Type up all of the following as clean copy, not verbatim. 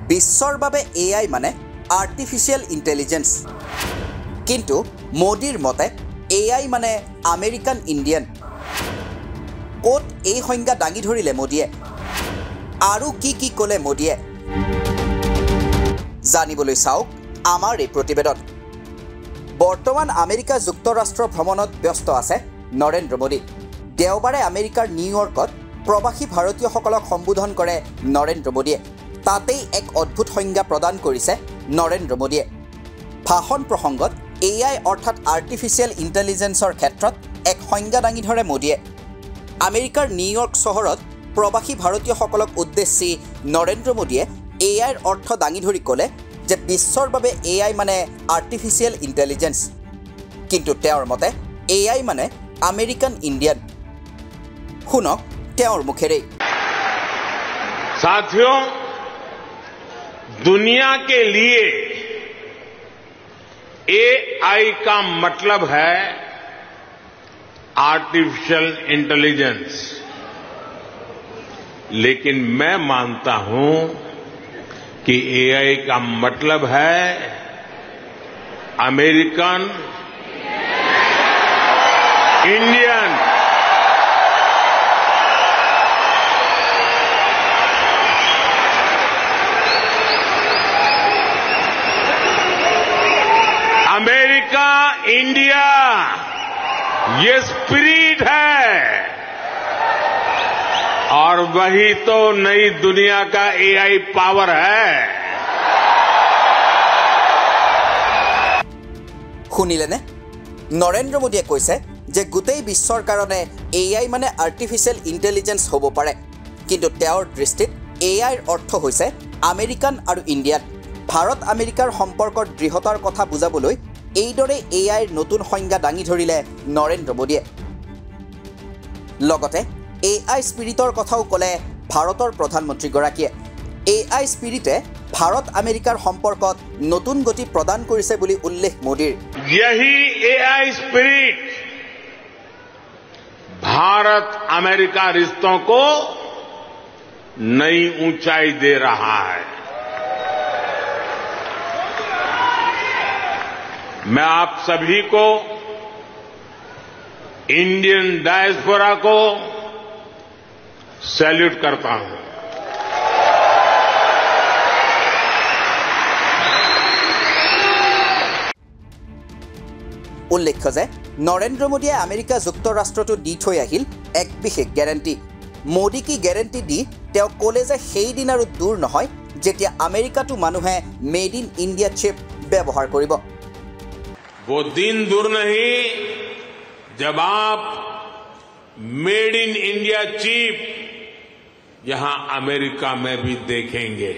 বিশ্বর বাবে AI মানে আর্টিফিশিয়াল ইন্টেলিজেন্স কিন্তু মোদীৰ মতে AI মানে আমেৰিকান ইণ্ডিয়ান কোট এই সংজ্ঞা দাঙি ধৰিলে মোদীয়ে আৰু কি ক'লে মোদীয়ে জানিবলৈ চাওক আমাৰ এই প্ৰতিবেদন বৰ্তমান আমেৰিকা যুক্তৰাষ্ট্ৰ ভ্ৰমণত ব্যস্ত আছে নৰেন্দ্ৰ মোদী দেওবাৰে আমেৰিকাৰ নিউয়ৰ্কত প্ৰবাসী ভাৰতীয়সকলক সম্বোধন কৰে নৰেন্দ্ৰ মোদীয়ে তাতেই এক অদ্ভুত সংজ্ঞা প্ৰদান কৰিছে নৰেন্দ্ৰ মোদীয়ে ভাষণ প্ৰসংগত AI অৰ্থাৎ আৰ্টিফিশিয়াল ইন্টেলিজেন্সৰ ক্ষেত্ৰত এক সংজ্ঞা দাঙি ধৰে মোদীয়ে আমেৰিকাৰ নিউয়ৰ্ক চহৰত প্ৰবাসী ভাৰতীয়সকলক উদ্দেশ্যি নৰেন্দ্ৰ মোদীয়ে AIৰ অৰ্থ দাঙি ধৰি ক'লে যে বিশ্বৰ বাবে AI মানে আৰ্টিফিশিয়াল ইন্টেলিজেন্স কিন্তু তেওঁৰ মতে AI মানে আমেৰিকান ইণ্ডিয়ান শুনক তেওঁৰ মুখেৰে साथियों दुनिया के लिए AI का मतलब है आर्टिफिशियल इंटेलिजेंस लेकिन मैं मानता हूं कि AI का मतलब है अमेरिकन इंडियन अमेरिका इंडिया ये स्पिरिट है और वही तो नई दुनिया का AI पावर है শুনিলেনে নৰেন্দ্ৰ মোদীয়ে কৈছে যে গোটেই বিশ্বৰ কাৰণে AI মানে আৰ্টিফিশিয়াল ইন্টেলিজেন্স হ'ব পাৰে কিন্তু তেওঁৰ দৃষ্টিত AIৰ অৰ্থ হৈছে আমেৰিকান আৰু ইণ্ডিয়ান ভাৰত আমেৰিকাৰ সম্পৰ্কৰ দৃঢ়তাৰ কথা বুজাবলৈ এইদৰে AIৰ নতুন সংজ্ঞা দাঙি ধৰিলে নৰেন্দ্ৰ মোদীয়ে লগতে AI স্পিৰিটৰ কথাও ক'লে ভাৰতৰ প্ৰধানমন্ত্ৰীগৰাকীয়ে AI স্পিৰিটে ভাৰত আমেৰিকাৰ সম্পৰ্কত নতুন গতি প্ৰদান কৰিছে বুলি উল্লেখ মোদীৰ यही AI स्पिरिट भारत अमेरिका रिश्तों को नई ऊंचाई दे रहा है मैं आप सभी को इंडियन डायस्पोरा को सैल्यूट करता हूं উল্লেখ্য যে নৰেন্দ্ৰ মোদীয়ে আমেৰিকা যুক্তৰাষ্ট্ৰটো দি থৈ আহিল এক বিশেষ গ্যাৰান্টি মোদী কি গ্যাৰান্টি দি তেওঁ ক'লে যে সেই দিন আৰু দূৰ নহয় যেতিয়া আমেৰিকাটো মানুহে মেড ইন ইণ্ডিয়া চিপ ব্যৱহাৰ কৰিব वो दिन दूर नहीं जब आप मेड इन इंडिया चिप यहां अमेरिका में भी देखेंगे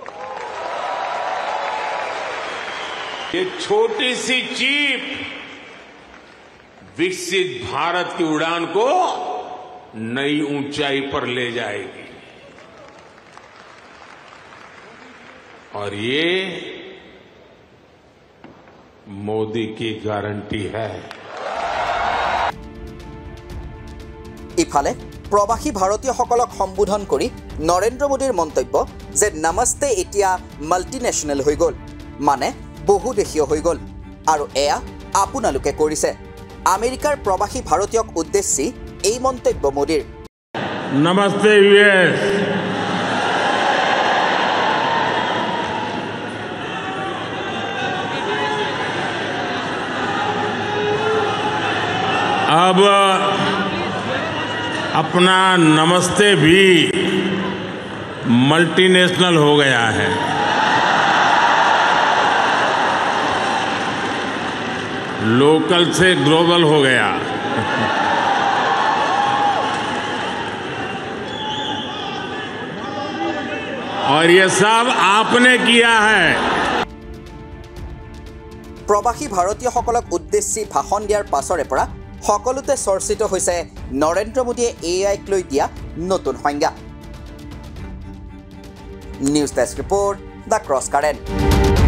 ये छोटी सी चिप विकसित भारत की उड़ान को नई ऊंचाई पर ले जाएगी और ये मोदी की गारंटी है ইফালে প্ৰবাসী ভাৰতীয়সকলক সম্বোধন কৰি নৰেন্দ্ৰ মোদীৰ মন্তব্য যে নমস্তে এতিয়া মাল্টিনেশনেল হৈ গ'ল মানে বহুদেশীয় হৈ গ'ল আৰু এয়া আপোনালোকে কৰিছে আমেৰিকাৰ প্ৰবাসী ভাৰতীয়ক উদ্দেশ্যি এই মন্তব্য মোদীৰ नमस्ते यूएस अब अपना नमस्ते भी मल्टीनेशनल हो गया है लोकल से ग्लोबल हो गया और ये सब आपने किया है প্ৰবাসী ভাৰতীয়সকলক উদ্দেশ্যি ভাষণ দিয়াৰ পাছৰে পৰা সকলোতে চৰ্চিত হৈছে নৰেন্দ্ৰ মোদীয়ে AIক লৈ দিয়া নতুন সংজ্ঞা news desk report the cross current